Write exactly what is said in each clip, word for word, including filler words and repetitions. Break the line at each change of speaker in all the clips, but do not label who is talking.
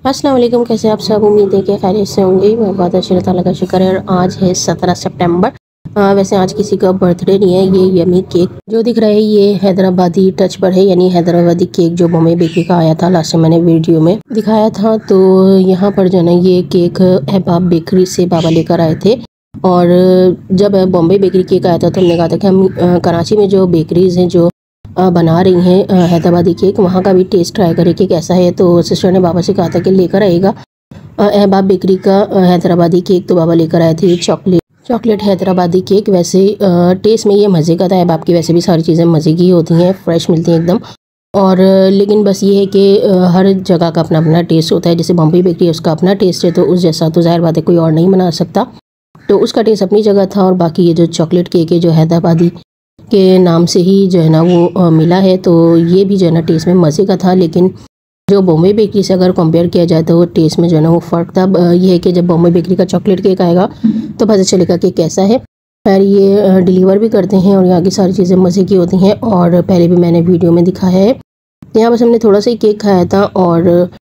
अस्सलाम वालेकुम, कैसे आप सब। उम्मीद है कि खैरियत से होंगे। मैं बहुत अच्छी ताला का शुक्र है। और आज है सत्रह सितंबर। आ, वैसे आज किसी का बर्थडे नहीं है। ये यमी केक जो दिख रहा है ये हैदराबादी टच पर है, यानी हैदराबादी केक जो बॉम्बे बेकरी का आया था। लास्ट टाइम मैंने वीडियो में दिखाया था। तो यहाँ पर जो है ना ये केक अहबाब बेकरी से बाबा लेकर आए थे। और जब बॉम्बे बेकरी केक आया था तो हमने कहा था कि हम कराची में जो बेकरीज हैं जो बना रही हैं हैदराबादी केक, वहाँ का भी टेस्ट ट्राई करें कि कैसा है। तो सिस्टर ने बाबा से कहा था कि लेकर आएगा अहबाब बेकरी का हैदराबादी केक। तो बाबा लेकर आए थे चॉकलेट चॉकलेट हैदराबादी केक। वैसे टेस्ट में ये मज़े का था। अहबाब की वैसे भी सारी चीज़ें मज़े की होती हैं, फ्रेश मिलती हैं एकदम। और लेकिन बस ये है कि हर जगह का अपना अपना टेस्ट होता है। जैसे बॉम्बे बेकरी उसका अपना टेस्ट है, तो उस जैसा तो ज़ाहिर बात है कोई और नहीं बना सकता। तो उसका टेस्ट अपनी जगह था। और बाकी ये जो चॉकलेट केक है जो हैदराबादी के नाम से ही जो है ना वो मिला है, तो ये भी जो है ना टेस्ट में मज़े का था। लेकिन जो बॉम्बे बेकरी से अगर कंपेयर किया जाए तो टेस्ट में जो है ना वो फ़र्क था। ये है कि जब बॉम्बे बेकरी का चॉकलेट केक आएगा तो पता चलेगा कि कैसा है। खैर ये डिलीवर भी करते हैं और यहाँ की सारी चीज़ें मज़े की होती हैं। और पहले भी मैंने वीडियो में दिखाया है। यहाँ बस हमने थोड़ा सा ही केक खाया था और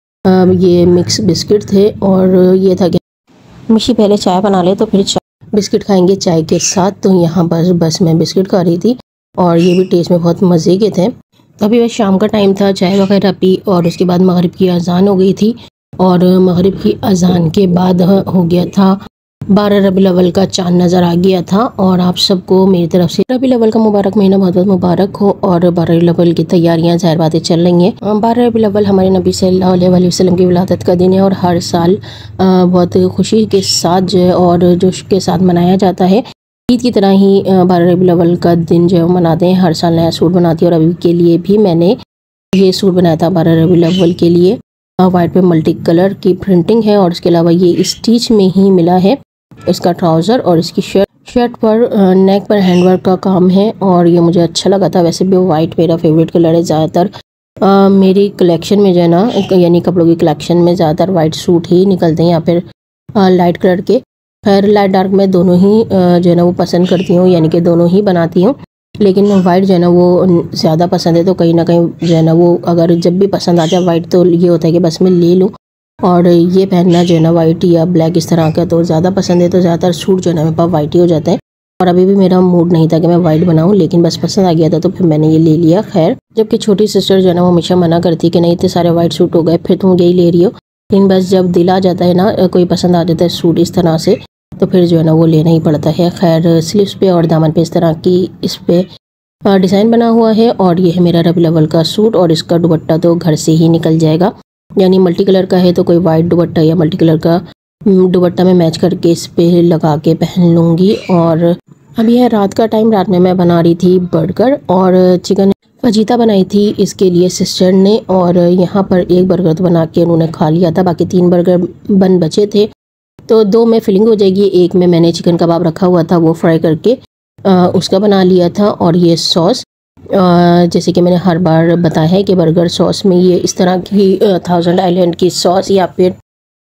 ये मिक्स बिस्किट थे। और ये था कि मिशी पहले चाय बना ले तो फिर बिस्किट खाएंगे चाय के साथ। तो यहाँ पर बस मैं बिस्किट खा रही थी और ये भी टेस्ट में बहुत मज़े के थे। अभी बस शाम का टाइम था, चाय वगैरह पी और उसके बाद मगरिब की अजान हो गई थी। और मगरिब की अजान के बाद हो गया था बारह रबीउल अव्वल का चांद नज़र आ गया था। और आप सबको मेरी तरफ से रबीउल अव्वल का मुबारक महीना बहुत बहुत मुबारक हो। और बारह रबीउल अव्वल की तैयारियां ज़ाहिर बातें चल रही हैं। बारह रबीउल अव्वल हमारे नबी सल्लल्लाहु अलैहि वसल्लम की विलादत का दिन है और हर साल बहुत खुशी के साथ जो है और जोश के साथ मनाया जाता है। ईद की तरह ही बारह रबीउल अव्वल का दिन जो है मनाते हैं। हर साल नया सूट बनाती है और अभी के लिए भी मैंने ये सूट बनाया था बारह रबीउल अव्वल के लिए। वाइट पे मल्टी कलर की प्रिंटिंग है और इसके अलावा ये स्टिच में ही मिला है। इसका ट्राउज़र और इसकी शर्ट शर्ट पर नेक पर हैंडवर्क का काम है और ये मुझे अच्छा लगा था। वैसे भी वाइट मेरा फेवरेट कलर है। ज़्यादातर मेरी कलेक्शन में जो है ना, यानी कपड़ों की कलेक्शन में ज़्यादातर वाइट सूट ही निकलते हैं या फिर लाइट कलर के। खैर लाइट डार्क में दोनों ही जो है ना वो पसंद करती हूँ, यानी कि दोनों ही बनाती हूँ। लेकिन वाइट जो है ना वो ज़्यादा पसंद है। तो कहीं ना कहीं जो है ना वो अगर जब भी पसंद आ जाए वाइट तो ये होता है कि बस मैं ले लूँ। और ये पहनना जो है ना वाइट या ब्लैक इस तरह का तो ज़्यादा पसंद है। तो ज़्यादातर सूट जो है ना मेरे पास वाइट ही हो जाता है। और अभी भी मेरा मूड नहीं था कि मैं वाइट बनाऊं, लेकिन बस पसंद आ गया था तो फिर मैंने ये ले लिया। खैर जबकि छोटी सिस्टर जो है ना वो हमेशा मना करती कि नहीं इतने सारे वाइट सूट हो गए फिर तुम यही ले रही हो। लेकिन बस जब दिल आ जाता है ना, कोई पसंद आ जाता है सूट इस तरह से, तो फिर जो है ना वो लेना ही पड़ता है। खैर स्लीव्स पे और दामन पे इस तरह की इस पे डिज़ाइन बना हुआ है। और ये है मेरा रबीउल अव्वल का सूट और इसका दुपट्टा तो घर से ही निकल जाएगा। यानी मल्टी कलर का है तो कोई वाइट दुपट्टा या मल्टी कलर का दुपट्टा में मैच करके इस पे लगा के पहन लूँगी। और अभी है रात का टाइम। रात में मैं बना रही थी बर्गर और चिकन फजीता बनाई थी इसके लिए सिस्टर ने। और यहाँ पर एक बर्गर तो बना के उन्होंने खा लिया था, बाकी तीन बर्गर बन बचे थे। तो दो में फिलिंग हो जाएगी, एक में मैंने चिकन कबाब रखा हुआ था वो फ्राई करके आ, उसका बना लिया था। और ये सॉस जैसे कि मैंने हर बार बताया है कि बर्गर सॉस में ये इस तरह की थाउजेंड आइलैंड की सॉस या फिर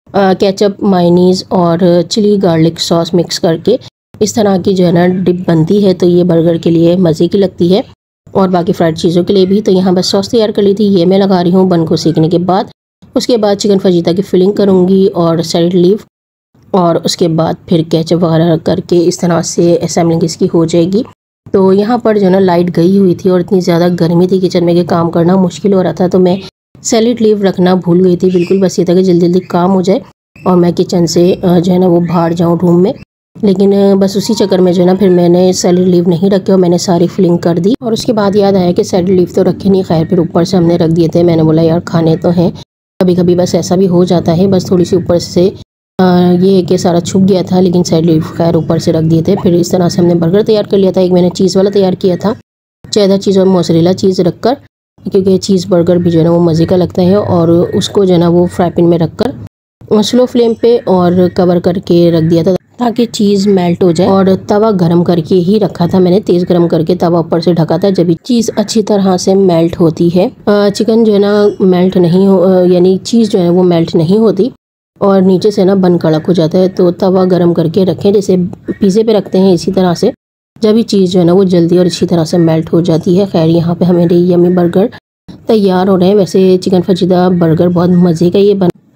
केचप मायोनीज़ और चिली गार्लिक सॉस मिक्स करके इस तरह की जो है ना डिप बनती है। तो ये बर्गर के लिए मज़े की लगती है और बाकी फ्राइड चीज़ों के लिए भी। तो यहाँ बस सॉस तैयार कर ली थी, ये मैं लगा रही हूँ बन को सीखने के बाद। उसके बाद चिकन फजीता की फिलिंग करूँगी और सैलेड लीव और उसके बाद फिर केचप वगैरह करके इस तरह से असेंबलिंग इसकी हो जाएगी। तो यहाँ पर जो ना लाइट गई हुई थी और इतनी ज़्यादा गर्मी थी किचन में कि काम करना मुश्किल हो रहा था। तो मैं सैलेड लीव रखना भूल गई थी बिल्कुल। बस ये था कि जल्दी जल्दी काम हो जाए और मैं किचन से जो है ना वो बाहर जाऊँ रूम में। लेकिन बस उसी चक्कर में जो है ना फिर मैंने सैलेड लीव नहीं रखे और मैंने सारी फिलिंग कर दी। और उसके बाद याद आया कि सैलेड लीव तो रखे नहीं। खैर फिर ऊपर से हमने रख दिए थे। मैंने बोला यार खाने तो हैं, कभी कभी बस ऐसा भी हो जाता है। बस थोड़ी सी ऊपर से आ, ये है कि सारा छुप गया था, लेकिन साइड लीव खैर ऊपर से रख दिए थे। फिर इस तरह से हमने बर्गर तैयार कर लिया था। एक मैंने चीज़ वाला तैयार किया था, चेदर चीज़ और मोज़रेला चीज़ रखकर, क्योंकि चीज़ बर्गर भी जो है ना वो मज़े का लगता है। और उसको जो है ना वो फ्राई पैन में रखकर स्लो फ्लेम पे और कवर करके रख दिया था ताकि चीज़ मेल्ट हो जाए। और तवा गर्म करके ही रखा था मैंने, तेज़ गर्म करके तवा ऊपर से ढका था। जब चीज़ अच्छी तरह से मेल्ट होती है, चिकन जो है ना मेल्ट नहीं हो, यानी चीज़ जो है वो मेल्ट नहीं होती और नीचे से ना बन कड़क हो जाता है। तो तवा गरम करके रखें, जैसे पिज़्ज़े पे रखते हैं इसी तरह से। जब ये चीज़ जो है ना वो जल्दी और अच्छी तरह से मेल्ट हो जाती है। खैर यहाँ पे हमारे यमी बर्गर तैयार हो रहे हैं। वैसे चिकन फजीदा बर्गर बहुत मज़े का ये बन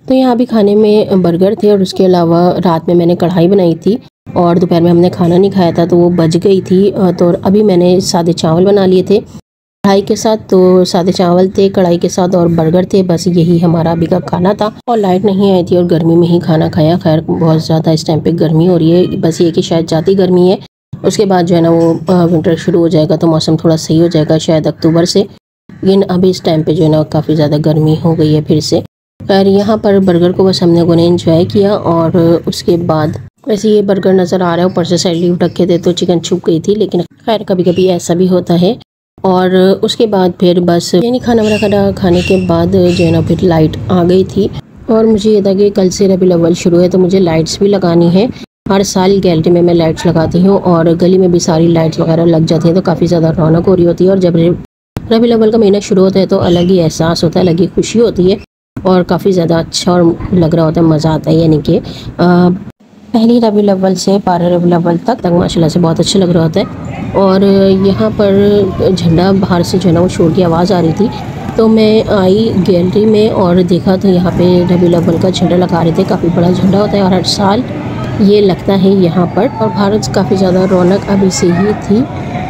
तो यहाँ भी खाने में बर्गर थे और उसके अलावा रात में मैंने कढ़ाई बनाई थी और दोपहर में हमने खाना नहीं खाया था तो वो बच गई थी। तो अभी मैंने सादे चावल बना लिए थे कढ़ाई के साथ। तो सादे चावल थे कढ़ाई के साथ और बर्गर थे, बस यही हमारा अभी का खाना था। और लाइट नहीं आई थी और गर्मी में ही खाना खाया। खैर बहुत ज़्यादा इस टाइम पे गर्मी हो रही है, बस ये कि शायद ज़्यादा गर्मी है, उसके बाद जो है ना वो विंटर शुरू हो जाएगा तो मौसम थोड़ा सही हो जाएगा शायद अक्टूबर से। लेकिन अभी इस टाइम पे जो है ना काफ़ी ज़्यादा गर्मी हो गई है फिर से। खैर यहाँ पर बर्गर को बस हमने को ने इंजॉय किया और उसके बाद वैसे ये बर्गर नज़र आ रहा है, ऊपर से साइड लीव रखे थे तो चिकन छुप गई थी, लेकिन खैर कभी कभी ऐसा भी होता है। और उसके बाद फिर बस यानी खाना वाना खाना खाने के बाद जो है ना फिर लाइट आ गई थी। और मुझे ये था कि कल से रबी अव्वल शुरू है तो मुझे लाइट्स भी लगानी है। हर साल गैलरी में मैं लाइट्स लगाती हूँ और गली में भी सारी लाइट्स वगैरह लग जाती हैं तो काफ़ी ज़्यादा रौनक हो रही होती है। और जब रबी अव्वल का महीना शुरू होता है तो अलग ही एहसास होता है, अलग ही खुशी होती है और काफ़ी ज़्यादा अच्छा और लग रहा होता है, मज़ा आता है। यानी कि पहली रबी अव्वल से बारह रबी अव्वल तक तक माशाल्लाह से बहुत अच्छा लग रहा होता है। और यहाँ पर झंडा बाहर से जो है ना वो शोर की आवाज़ आ रही थी तो मैं आई गैलरी में और देखा तो यहाँ पे रबी अव्वल का झंडा लगा रहे थे। काफ़ी बड़ा झंडा होता है और हर साल ये लगता है यहाँ पर। और भारत काफ़ी ज़्यादा रौनक अभी से ही थी।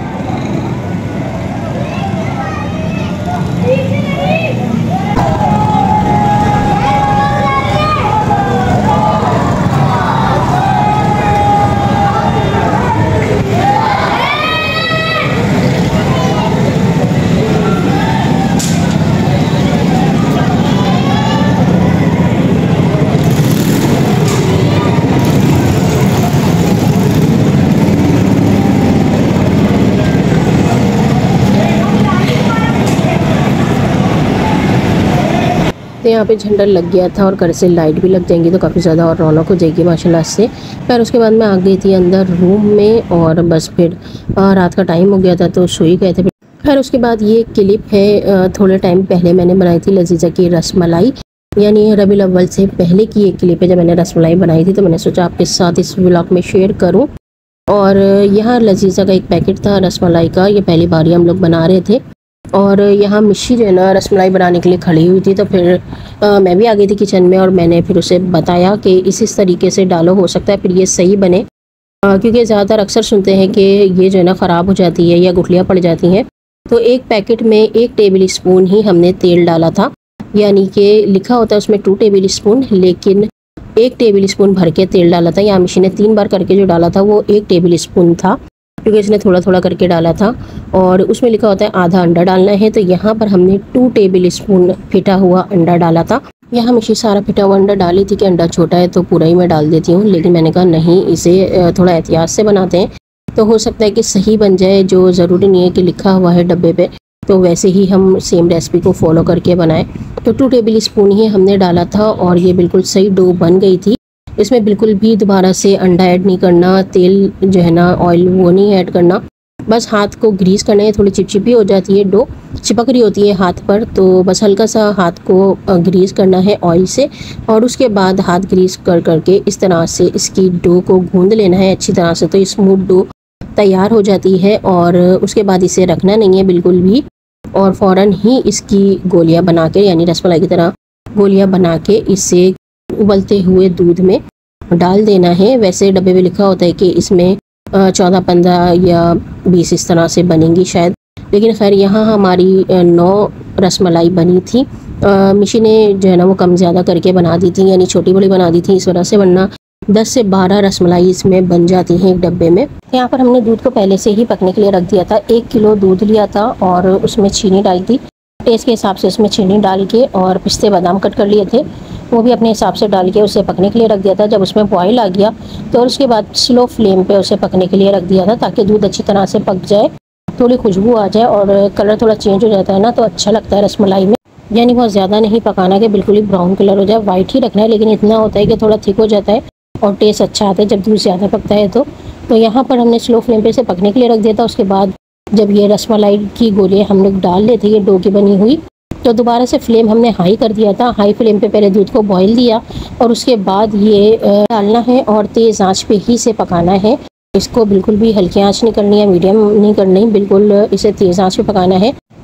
तो यहाँ पे झंडा लग गया था और घर से लाइट भी लग जाएंगी तो काफ़ी ज़्यादा और रौनक हो जाएगी माशाल्लाह से। फिर उसके बाद मैं आ गई थी अंदर रूम में और बस फिर रात का टाइम हो गया था तो सो ही गए थे। फिर उसके बाद ये क्लिप है, थोड़े टाइम पहले मैंने बनाई थी लजीज़ा की रसमलाई, यानी रबी अव्वल से पहले की एक क्लिप है जब मैंने रसमलाई बनाई थी तो मैंने सोचा आपके साथ इस व्लॉग में शेयर करूँ। और यहाँ लजीज़ा का एक पैकेट था रसमलाई का, ये पहली बार ही हम लोग बना रहे थे। और यहाँ मिशी जो है ना रसमलाई बनाने के लिए खड़ी हुई थी तो फिर आ, मैं भी आ गई थी किचन में और मैंने फिर उसे बताया कि इस इस तरीके से डालो, हो सकता है फिर ये सही बने। आ, क्योंकि ज़्यादातर अक्सर सुनते हैं कि ये जो है ना ख़राब हो जाती है या गुठलियाँ पड़ जाती हैं। तो एक पैकेट में एक टेबल स्पून ही हमने तेल डाला था, यानी कि लिखा होता है उसमें टू टेबल स्पून, लेकिन एक टेबल स्पून भर के तेल डाला था। यहाँ मिशी ने तीन बार करके जो डाला था वो एक टेबल स्पून था क्योंकि इसने थोड़ा थोड़ा करके डाला था। और उसमें लिखा होता है आधा अंडा डालना है, तो यहाँ पर हमने टू टेबल स्पून फिटा हुआ अंडा डाला था। यहाँ मिशी सारा फिटा हुआ अंडा डाली थी कि अंडा छोटा है तो पूरा ही मैं डाल देती हूँ, लेकिन मैंने कहा नहीं, इसे थोड़ा एहतियात से बनाते हैं तो हो सकता है कि सही बन जाए। जो ज़रूरी नहीं है कि लिखा हुआ है डब्बे पे तो वैसे ही हम सेम रेसिपी को फॉलो करके बनाएं। तो टू टेबल स्पून ही हमने डाला था और ये बिल्कुल सही डो बन गई थी। इसमें बिल्कुल भी दोबारा से अंडा ऐड नहीं करना, तेल जो है ना ऑयल वो नहीं ऐड करना, बस हाथ को ग्रीस करना है। थोड़ी चिपचिपी हो जाती है, डो चिपक रही होती है हाथ पर, तो बस हल्का सा हाथ को ग्रीस करना है ऑयल से और उसके बाद हाथ ग्रीस कर करके इस तरह से इसकी डो को गूंद लेना है अच्छी तरह से, तो स्मूथ डो तैयार हो जाती है। और उसके बाद इसे रखना नहीं है बिल्कुल भी और फ़ौरन ही इसकी गोलियां बना के, यानी रसमलाई की तरह गोलियां बना के इसे उबलते हुए दूध में डाल देना है। वैसे डब्बे में लिखा होता है कि इसमें चौदह पंद्रह या बीस इस तरह से बनेंगी शायद, लेकिन खैर यहाँ हमारी नौ रसमलाई बनी थी। मिशी ने जो है ना वो कम ज़्यादा करके बना दी थी, यानी छोटी बड़ी बना दी थी इस वजह से, वरना दस से बारह रसमलाई इसमें बन जाती हैं एक डब्बे में। यहाँ पर हमने दूध को पहले से ही पकने के लिए रख दिया था। एक किलो दूध लिया था और उसमें चीनी डाली थी, टेस्ट के हिसाब से उसमें चीनी डाल के, और पिस्ते बादाम कट कर लिए थे वो भी अपने हिसाब से डाल के उसे पकने के लिए रख दिया था। जब उसमें बॉयल आ गया तो उसके बाद स्लो फ्लेम पे उसे पकने के लिए रख दिया था ताकि दूध अच्छी तरह से पक जाए, थोड़ी खुशबू आ जाए और कलर थोड़ा चेंज हो जाता है ना तो अच्छा लगता है रसमलाई में। यानी बहुत ज़्यादा नहीं पकाना कि बिल्कुल ही ब्राउन कलर हो जाए, वाइट ही रखना है, लेकिन इतना होता है कि थोड़ा थिक हो जाता है और टेस्ट अच्छा आता है जब दूध ज़्यादा पकता है। तो तो यहाँ पर हमने स्लो फ्लेम पे इसे पकने के लिए रख दिया था। उसके बाद जब ये रसमलाई की गोलियाँ हम लोग डाल लेते ये डो की बनी हुई, तो दोबारा से फ्लेम हमने हाई कर दिया था। हाई फ्लेम पे पहले दूध को बॉईल दिया और उसके बाद ये डालना है और तेज़ आंच पे ही इसे पकाना है। इसको बिल्कुल भी हल्की आंच नहीं करनी है, मीडियम नहीं करनी, बिल्कुल इसे तेज़ आंच पे पकाना है।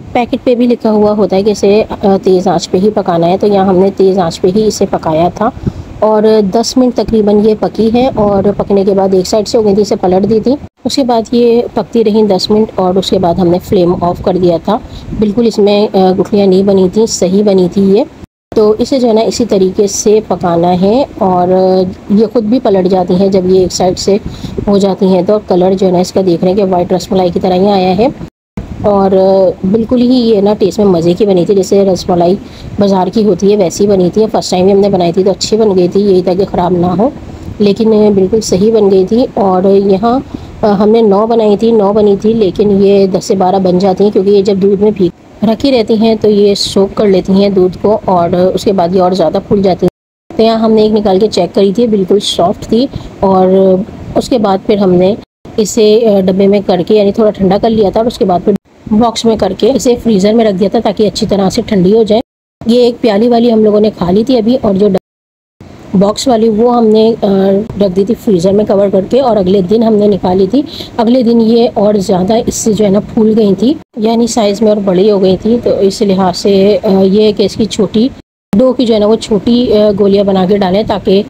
पैकेट पे भी लिखा हुआ होता है कि इसे तेज़ आंच पे ही पकाना है, तो यहाँ हमने तेज़ आंच पे ही इसे पकाया था और दस मिनट तकरीबन ये पकी है। और पकने के बाद एक साइड से हो गई थी, इसे पलट दी थी। उसके बाद ये पकती रही दस मिनट और उसके बाद हमने फ्लेम ऑफ कर दिया था। बिल्कुल इसमें गुठलियाँ नहीं बनी थी, सही बनी थी ये। तो इसे जो है ना इसी तरीके से पकाना है और ये ख़ुद भी पलट जाती हैं जब ये एक साइड से हो जाती हैं। तो कलर जो है ना इसका देख रहे हैं कि वाइट रसमलाई की तरह ही आया है और बिल्कुल ही ये ना टेस्ट में मज़े की बनी थी, जैसे रसमलाई बाज़ार की होती है वैसी बनी थी। फर्स्ट टाइम भी हमने बनाई थी तो अच्छी बन गई थी, यही था कि ख़राब ना हो, लेकिन बिल्कुल सही बन गई थी। और यहाँ हमने नौ बनाई थी, नौ बनी थी, लेकिन ये दस से बारह बन जाती हैं क्योंकि ये जब दूध में भीग रखी रहती हैं तो ये सोख कर लेती हैं दूध को और उसके बाद ये और ज़्यादा फूल जाती हैं। तो यहाँ हमने एक निकाल के चेक करी थी, बिल्कुल सॉफ्ट थी। और उसके बाद फिर हमने इसे डब्बे में करके यानी थोड़ा ठंडा कर लिया था और उसके बाद फिर बॉक्स में करके इसे फ्रीज़र में रख दिया था ताकि अच्छी तरह से ठंडी हो जाए। ये एक प्याली वाली हम लोगों ने खा ली थी अभी, और जो बॉक्स वाली वो हमने रख दी थी फ्रीज़र में कवर करके और अगले दिन हमने निकाली थी। अगले दिन ये और ज़्यादा इससे जो है ना फूल गई थी, यानी साइज़ में और बड़ी हो गई थी। तो इस लिहाज से ये कि इसकी छोटी डो की जो है ना वो छोटी गोलियां बना के डालें ताकि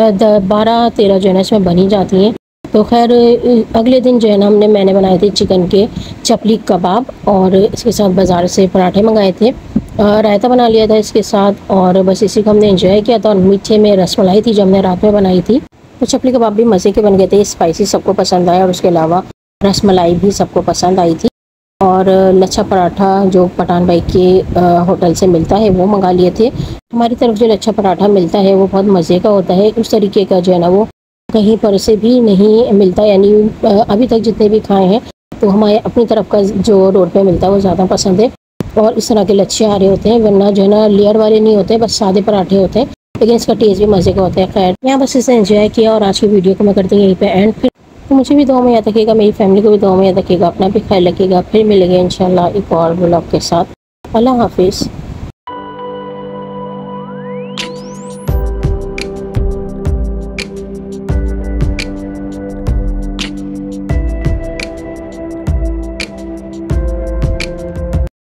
बारह तेरह जो है ना इसमें बनी जाती हैं। तो खैर अगले दिन जो है ना हमने मैंने बनाए थे चिकन के चपली कबाब और इसके साथ बाज़ार से पराठे मंगाए थे, रायता बना लिया था इसके साथ और बस इसी को हमने एंजॉय किया था। और मीठे में रसमलाई थी जो हमने रात में बनाई थी। तो चपली कबाब भी मज़े के बन गए थे, स्पाइसी सबको पसंद आया और उसके अलावा रसमलाई भी सबको पसंद आई थी। और लच्छा पराठा जो पठान भाई के होटल से मिलता है वो मंगा लिए थे। हमारी तरफ जो लच्छा पराठा मिलता है वो बहुत मज़े का होता है, उस तरीके का जो है ना वो कहीं पर से भी नहीं मिलता। यानी अभी तक जितने भी खाए हैं तो हमारे अपनी तरफ का जो रोड पे मिलता है वो ज़्यादा पसंद है। और इस तरह के लच्छे आ रहे होते हैं, वरना जो है ना लेयर वाले नहीं होते, बस सादे पराठे होते हैं, लेकिन इसका टेस्ट भी मज़े का होता है। खैर यहाँ बस इसे एंजॉय किया और आज की वीडियो को मैं करती हूँ यहीं पे एंड। फिर तो मुझे भी दुआ में याद रखिएगा, मेरी फैमिली को भी दुआ में याद रखिएगा, अपना भी ख्याल रखिएगा। फिर मिलेंगे इंशाल्लाह एक और व्लॉग के साथ। अल्लाह हाफिज़।